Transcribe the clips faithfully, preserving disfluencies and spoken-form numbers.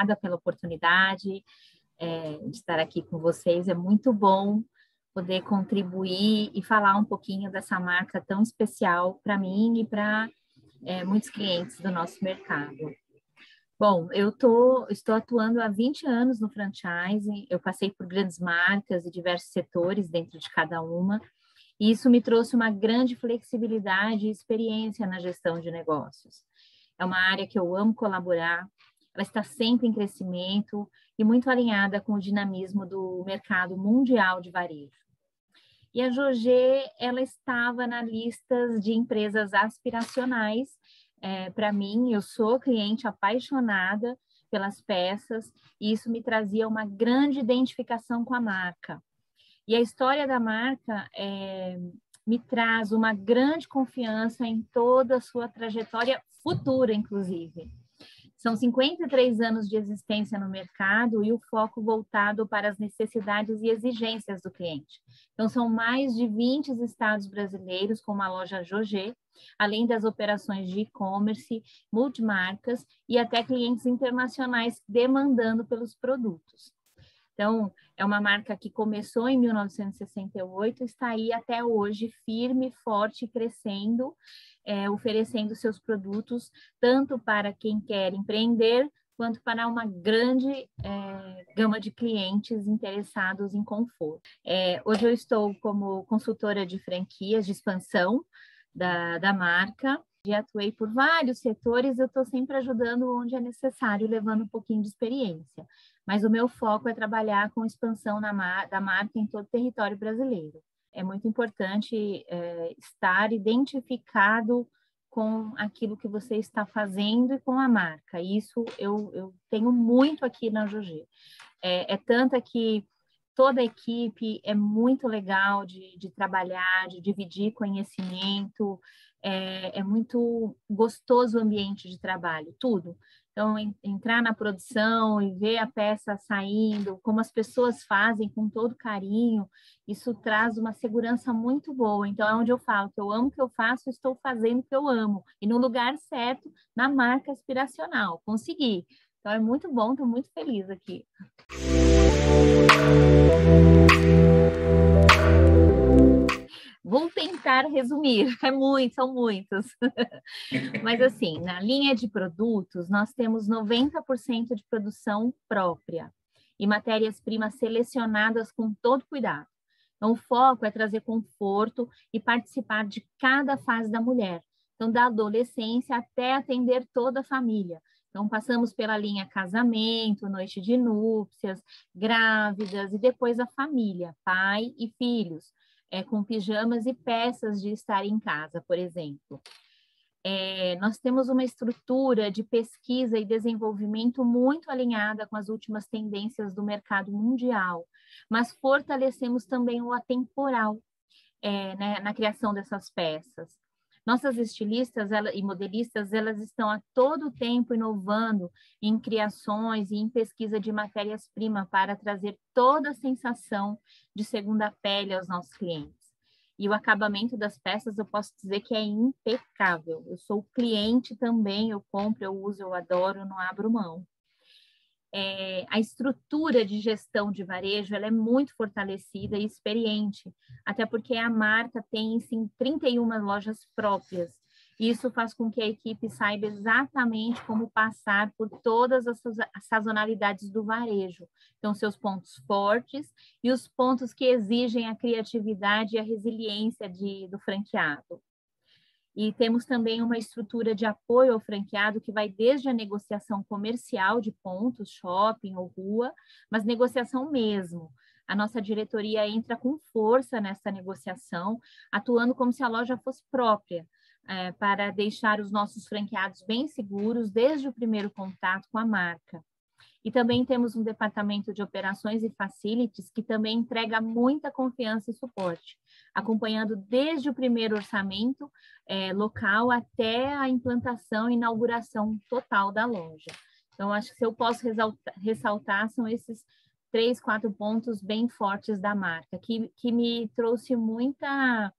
obrigada pela oportunidade é, de estar aqui com vocês. É muito bom poder contribuir e falar um pouquinho dessa marca tão especial para mim e para é, muitos clientes do nosso mercado. Bom, eu tô, estou atuando há vinte anos no franchising, eu passei por grandes marcas e diversos setores dentro de cada uma, e isso me trouxe uma grande flexibilidade e experiência na gestão de negócios. É uma área que eu amo colaborar, ela está sempre em crescimento e muito alinhada com o dinamismo do mercado mundial de varejo. E a Jogé, ela estava na lista de empresas aspiracionais. É, para mim, eu sou cliente apaixonada pelas peças e isso me trazia uma grande identificação com a marca. E a história da marca é, me traz uma grande confiança em toda a sua trajetória futura, inclusive. São cinquenta e três anos de existência no mercado e o foco voltado para as necessidades e exigências do cliente. Então, são mais de vinte estados brasileiros com uma loja Jogé, além das operações de e-commerce, multimarcas e até clientes internacionais demandando pelos produtos. Então, é uma marca que começou em mil novecentos e sessenta e oito, está aí até hoje firme, forte e crescendo, é, oferecendo seus produtos tanto para quem quer empreender, quanto para uma grande é, gama de clientes interessados em conforto. É, hoje eu estou como consultora de franquias de expansão da, da marca, e atuei por vários setores, eu estou sempre ajudando onde é necessário, levando um pouquinho de experiência. Mas o meu foco é trabalhar com expansão na mar, da marca em todo o território brasileiro. É muito importante é, estar identificado com aquilo que você está fazendo e com a marca. Isso eu, eu tenho muito aqui na Jogé. É, é tanta que toda a equipe é muito legal de, de trabalhar, de dividir conhecimento, é, é muito gostoso o ambiente de trabalho, tudo. Então, em, entrar na produção e ver a peça saindo, como as pessoas fazem com todo carinho, isso traz uma segurança muito boa. Então, é onde eu falo que eu amo o que eu faço, estou fazendo o que eu amo. E no lugar certo, na marca aspiracional. Consegui. Então, é muito bom, estou muito feliz aqui. Vou tentar resumir, é muito, são muitos. Mas assim, na linha de produtos, nós temos noventa por cento de produção própria e matérias-primas selecionadas com todo cuidado. Então, o foco é trazer conforto e participar de cada fase da mulher. Então, da adolescência até atender toda a família. Então, passamos pela linha casamento, noite de núpcias, grávidas e depois a família, pai e filhos. É, com pijamas e peças de estar em casa, por exemplo. É, nós temos uma estrutura de pesquisa e desenvolvimento muito alinhada com as últimas tendências do mercado mundial, mas fortalecemos também o atemporal é, né, na criação dessas peças. Nossas estilistas ela, e modelistas, elas estão a todo tempo inovando em criações e em pesquisa de matérias-primas para trazer toda a sensação de segunda pele aos nossos clientes. E o acabamento das peças, eu posso dizer que é impecável. Eu sou cliente também, eu compro, eu uso, eu adoro, eu não abro mão. É, a estrutura de gestão de varejo ela é muito fortalecida e experiente, até porque a marca tem sim, trinta e uma lojas próprias. Isso faz com que a equipe saiba exatamente como passar por todas as sazonalidades do varejo. Então, seus pontos fortes e os pontos que exigem a criatividade e a resiliência de, do franqueado. E temos também uma estrutura de apoio ao franqueado que vai desde a negociação comercial de pontos, shopping ou rua, mas negociação mesmo. A nossa diretoria entra com força nessa negociação, atuando como se a loja fosse própria, é, para deixar os nossos franqueados bem seguros desde o primeiro contato com a marca. E também temos um departamento de operações e facilities que também entrega muita confiança e suporte, acompanhando desde o primeiro orçamento é, local até a implantação e inauguração total da loja. Então, acho que se eu posso ressaltar, ressaltar são esses três, quatro pontos bem fortes da marca, que, que me trouxe muita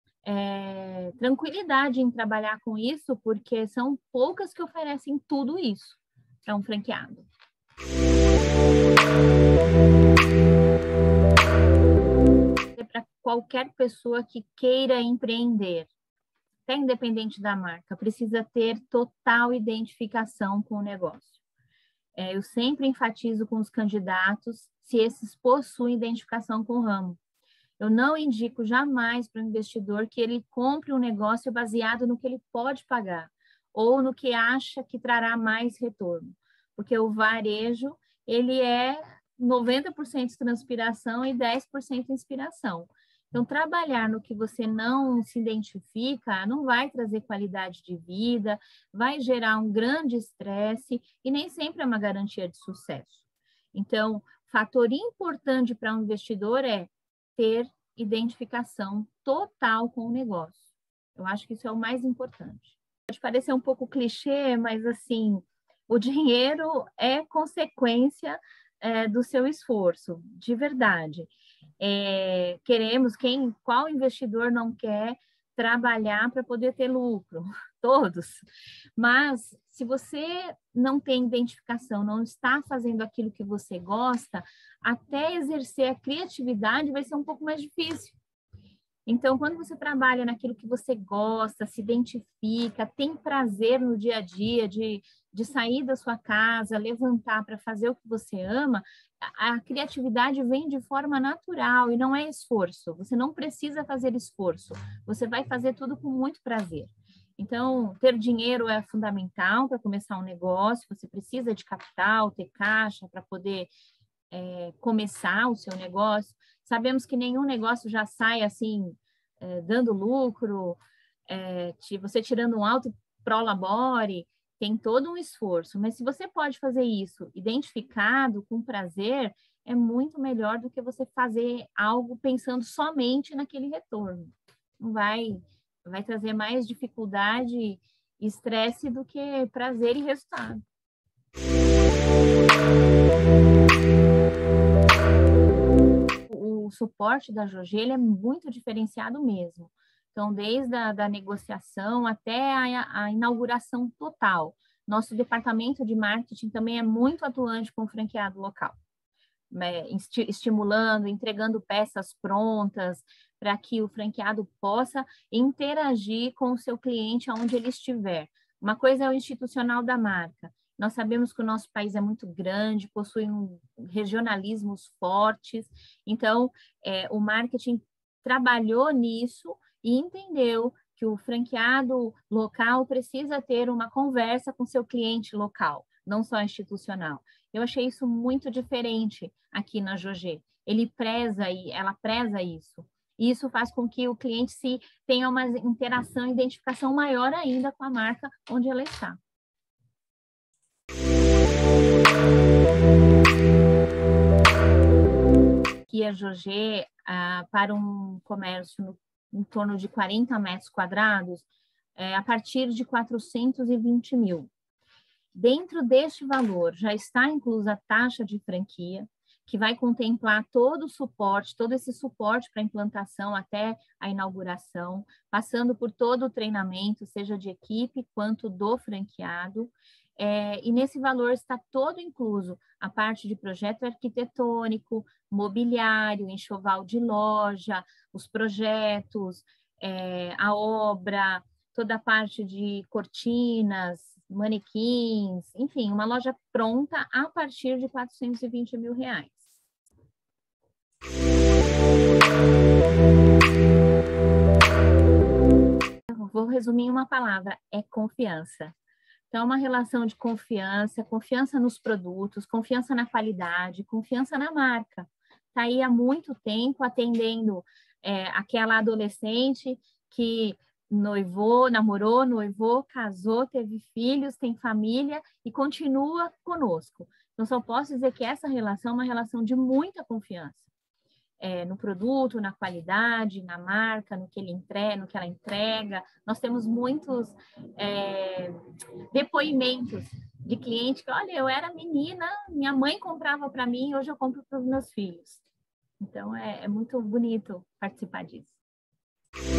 é, tranquilidade em trabalhar com isso, porque são poucas que oferecem tudo isso para um franqueado. Para qualquer pessoa que queira empreender, até independente da marca, precisa ter total identificação com o negócio. É, eu sempre enfatizo com os candidatos se esses possuem identificação com o ramo. Eu não indico jamais para o investidor que ele compre um negócio baseado no que ele pode pagar ou no que acha que trará mais retorno, porque o varejo ele é noventa por cento transpiração e dez por cento inspiração. Então, trabalhar no que você não se identifica não vai trazer qualidade de vida, vai gerar um grande estresse e nem sempre é uma garantia de sucesso. Então, fator importante para um investidor é ter identificação total com o negócio. Eu acho que isso é o mais importante. Pode parecer um pouco clichê, mas assim, o dinheiro é consequência é, do seu esforço, de verdade. É, queremos, quem, qual investidor não quer trabalhar para poder ter lucro? Todos. Mas se você não tem identificação, não está fazendo aquilo que você gosta, até exercer a criatividade vai ser um pouco mais difícil. Então, quando você trabalha naquilo que você gosta, se identifica, tem prazer no dia a dia de, de sair da sua casa, levantar para fazer o que você ama, a, a criatividade vem de forma natural e não é esforço. Você não precisa fazer esforço, você vai fazer tudo com muito prazer. Então, ter dinheiro é fundamental para começar um negócio, você precisa de capital, ter caixa para poder é, começar o seu negócio. Sabemos que nenhum negócio já sai assim, é, dando lucro, é, você tirando um alto prolabore, tem todo um esforço. Mas se você pode fazer isso identificado, com prazer, é muito melhor do que você fazer algo pensando somente naquele retorno. Não vai, vai trazer mais dificuldade e estresse do que prazer e resultado. O suporte da Jogê ele é muito diferenciado mesmo. Então, desde a da negociação até a, a inauguração total. Nosso departamento de marketing também é muito atuante com o franqueado local, né? Esti- estimulando, entregando peças prontas para que o franqueado possa interagir com o seu cliente aonde ele estiver. Uma coisa é o institucional da marca. Nós sabemos que o nosso país é muito grande, possui um regionalismos fortes, então é, o marketing trabalhou nisso e entendeu que o franqueado local precisa ter uma conversa com seu cliente local, não só institucional. Eu achei isso muito diferente aqui na Jogê. Ele preza e ela preza isso. E isso faz com que o cliente se tenha uma interação e identificação maior ainda com a marca onde ela está. Aqui a Jogê, ah, para um comércio no, em torno de quarenta metros quadrados, é, a partir de quatrocentos e vinte mil. Dentro deste valor já está inclusa a taxa de franquia, que vai contemplar todo o suporte, todo esse suporte para a implantação até a inauguração, passando por todo o treinamento, seja de equipe quanto do franqueado. É, e nesse valor está todo incluso a parte de projeto arquitetônico, mobiliário, enxoval de loja, os projetos, é, a obra, toda a parte de cortinas, manequins, enfim, uma loja pronta a partir de quatrocentos e vinte mil reais. Eu vou resumir em uma palavra, é confiança. Então, uma relação de confiança, confiança nos produtos, confiança na qualidade, confiança na marca. Está aí há muito tempo atendendo é, aquela adolescente que noivou, namorou, noivou, casou, teve filhos, tem família e continua conosco. Então, só posso dizer que essa relação é uma relação de muita confiança. É, no produto, na qualidade, na marca, no que ele entrega, no que ela entrega. Nós temos muitos é, depoimentos de cliente que, olha, eu era menina, minha mãe comprava para mim, hoje eu compro para os meus filhos. Então, é, é muito bonito participar disso.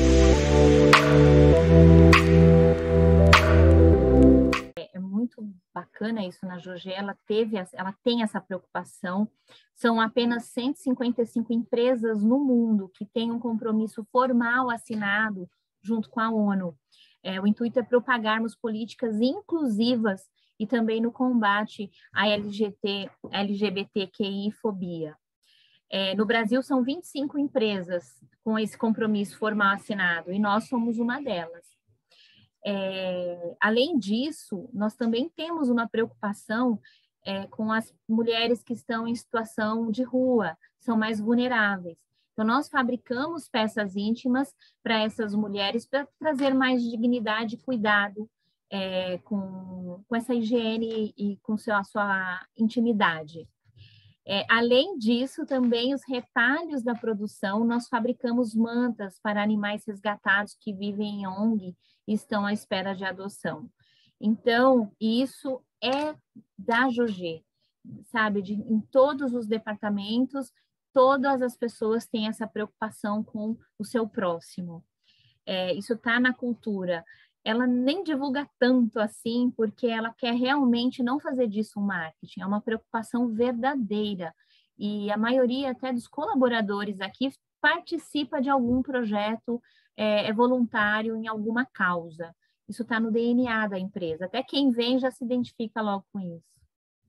É, é muito bacana isso na Jogé, ela teve, ela tem essa preocupação. São apenas cento e cinquenta e cinco empresas no mundo que têm um compromisso formal assinado junto com a ONU. É, o intuito é propagarmos políticas inclusivas e também no combate à L G B T Q I-fobia. É, no Brasil, são vinte e cinco empresas com esse compromisso formal assinado, e nós somos uma delas. É, além disso, nós também temos uma preocupação é, com as mulheres que estão em situação de rua, são mais vulneráveis. Então, nós fabricamos peças íntimas para essas mulheres para trazer mais dignidade e cuidado é, com, com essa higiene e com seu, a sua intimidade. É, além disso, também os retalhos da produção, nós fabricamos mantas para animais resgatados que vivem em O N G e estão à espera de adoção. Então, isso é da Jogé, sabe? De, em todos os departamentos, todas as pessoas têm essa preocupação com o seu próximo. É, isso está na cultura. Ela nem divulga tanto assim, porque ela quer realmente não fazer disso um marketing, é uma preocupação verdadeira. E a maioria até dos colaboradores aqui participa de algum projeto, é, é voluntário em alguma causa. Isso está no D N A da empresa. Até quem vem já se identifica logo com isso.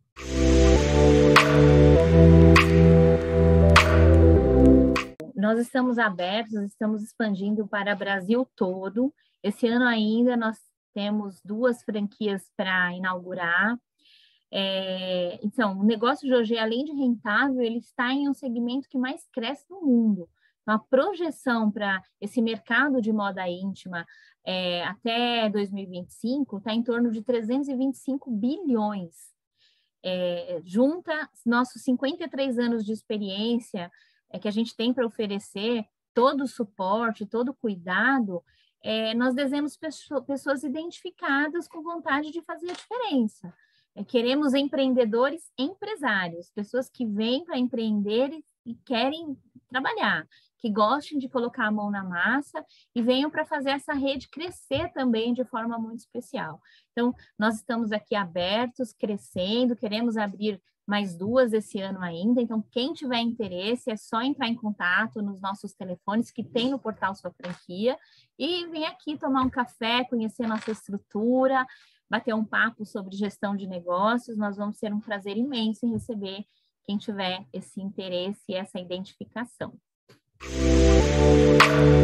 Nós estamos abertos, estamos expandindo para o Brasil todo. Esse ano ainda nós temos duas franquias para inaugurar. É, então, o negócio Jogé, além de rentável, ele está em um segmento que mais cresce no mundo. Então, a projeção para esse mercado de moda íntima é, até dois mil e vinte e cinco está em torno de trezentos e vinte e cinco bilhões. É, junta nossos cinquenta e três anos de experiência é, que a gente tem para oferecer, todo o suporte, todo o cuidado, É, nós desejamos pessoas identificadas com vontade de fazer a diferença. É, queremos empreendedores empresários, pessoas que vêm para empreender e, e querem trabalhar, que gostem de colocar a mão na massa e venham para fazer essa rede crescer também de forma muito especial. Então, nós estamos aqui abertos, crescendo, queremos abrir mais duas esse ano ainda, então quem tiver interesse é só entrar em contato nos nossos telefones que tem no portal Sua Franquia e vir aqui tomar um café, conhecer nossa estrutura, bater um papo sobre gestão de negócios. Nós vamos ter um prazer imenso em receber quem tiver esse interesse e essa identificação.